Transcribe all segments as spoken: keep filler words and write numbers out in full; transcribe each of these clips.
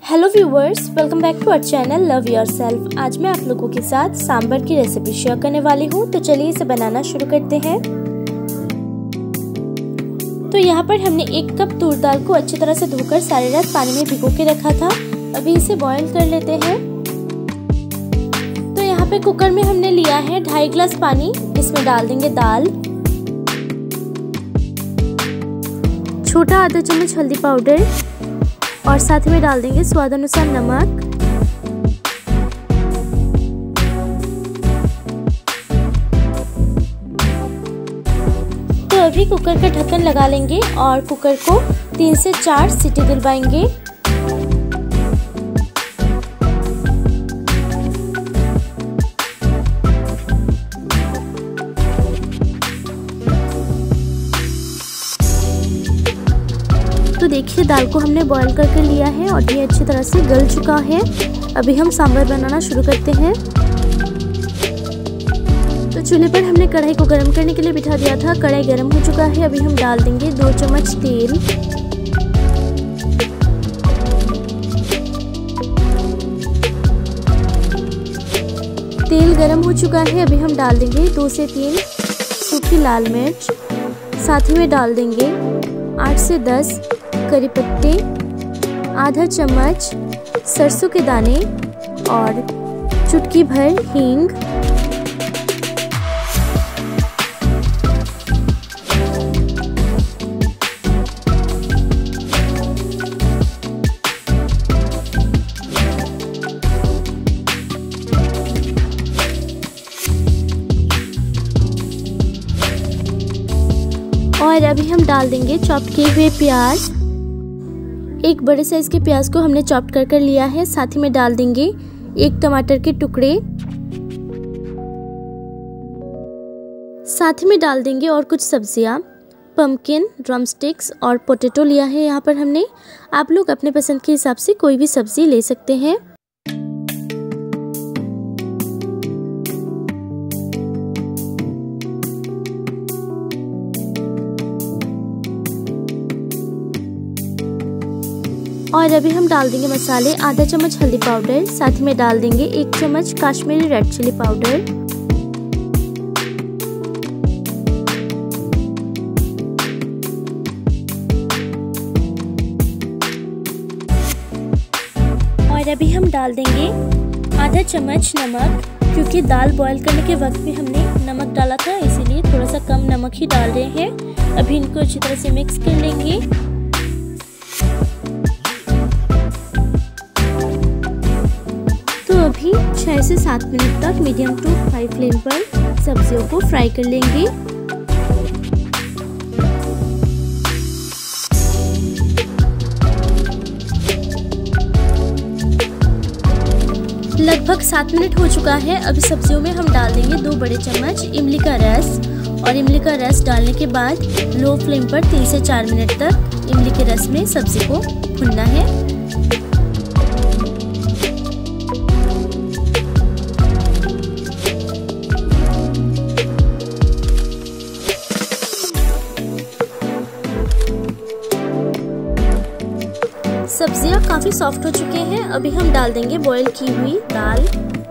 Hello viewers, welcome back to our channel love yourself. आज मैं आप लोगों के साथ सांभर की रेसिपी शेयर करने वाली हूँ। तो चलिए इसे बनाना शुरू करते हैं। तो यहाँ पर हमने एक कप तूर दाल को अच्छी तरह से धोकर सारी रात पानी में भिगो के रखा था। अभी इसे बॉईल कर लेते हैं। तो यहाँ पे कुकर में हमने लिया है ढाई गिलास पानी। इसमें डाल देंगे दाल, छोटा आधा चम्मच हल्दी पाउडर और साथ में डाल देंगे स्वाद अनुसार नमक। तो अभी कुकर का ढक्कन लगा लेंगे और कुकर को तीन से चार सीटी दिलवाएंगे। तो देखिए दाल को हमने बॉईल करके लिया है और ये अच्छी तरह से गल चुका है। अभी हम सांभर बनाना शुरू करते हैं। तो चूल्हे पर हमने कढ़ाई को गर्म करने के लिए बिठा दिया था। कढ़ाई गर्म हो चुका है। अभी हम डाल देंगे दो चम्मच तेल। तेल गर्म हो चुका है। अभी हम डाल देंगे दो से तीन सूखी लाल मिर्च। साथ ही में डाल देंगे आठ से दस करी पत्ते, आधा चम्मच सरसों के दाने और चुटकी भर हींग। और अभी हम डाल देंगे चॉप किए हुए प्याज। एक बड़े साइज के प्याज को हमने चॉप कर कर लिया है। साथ ही में डाल देंगे एक टमाटर के टुकड़े। साथ ही में डाल देंगे और कुछ सब्जियां, पम्पकिन, ड्रमस्टिक्स और पोटैटो लिया है यहाँ पर हमने। आप लोग अपने पसंद के हिसाब से कोई भी सब्जी ले सकते हैं। और अभी हम डाल देंगे मसाले, आधा चम्मच हल्दी पाउडर। साथ में डाल देंगे एक चम्मच काश्मीरी रेड चिली पाउडर। और अभी हम डाल देंगे आधा चम्मच नमक, क्योंकि दाल बॉईल करने के वक्त भी हमने नमक डाला था, इसीलिए थोड़ा सा कम नमक ही डाल रहे हैं। अभी इनको अच्छी तरह से मिक्स कर लेंगे। अभी छह से सात मिनट तक मीडियम टू हाई फ्लेम पर सब्जियों को फ्राई कर लेंगे। लगभग सात मिनट हो चुका है। अभी सब्जियों में हम डाल देंगे दो बड़े चम्मच इमली का रस। और इमली का रस डालने के बाद लो फ्लेम पर तीन से चार मिनट तक इमली के रस में सब्जी को भूनना है। सब्जियां काफी सॉफ्ट हो चुके हैं। अभी हम डाल देंगे बॉईल की हुई दाल।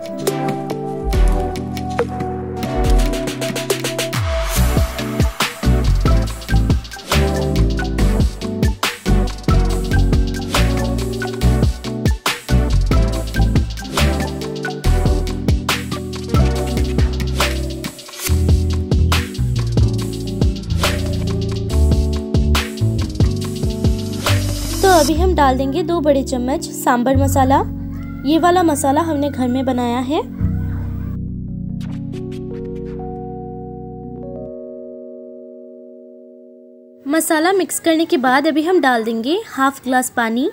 तो अभी हम डाल देंगे दो बड़े चम्मच सांभर मसाला। ये वाला मसाला हमने घर में बनाया है। मसाला मिक्स करने के बाद अभी हम डाल देंगे हाफ ग्लास पानी।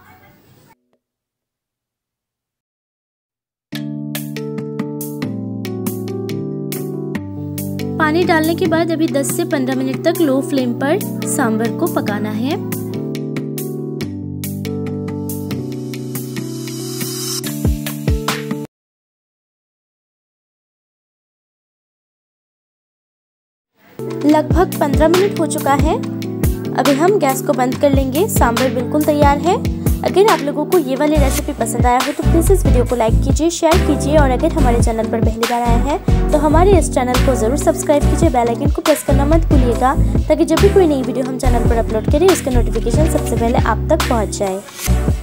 पानी डालने के बाद अभी दस से पंद्रह मिनट तक लो फ्लेम पर सांभर को पकाना है। लगभग पंद्रह मिनट हो चुका है। अभी हम गैस को बंद कर लेंगे। सांभर बिल्कुल तैयार है। अगर आप लोगों को ये वाली रेसिपी पसंद आया हो तो प्लीज़ इस वीडियो को लाइक कीजिए, शेयर कीजिए और अगर हमारे चैनल पर पहली बार आए हैं तो हमारे इस चैनल को ज़रूर सब्सक्राइब कीजिए, बेल आइकन को प्रेस करना मत भूलिएगा ताकि जब भी कोई नई वीडियो हम चैनल पर अपलोड करें उसका नोटिफिकेशन सबसे पहले आप तक पहुँच जाए।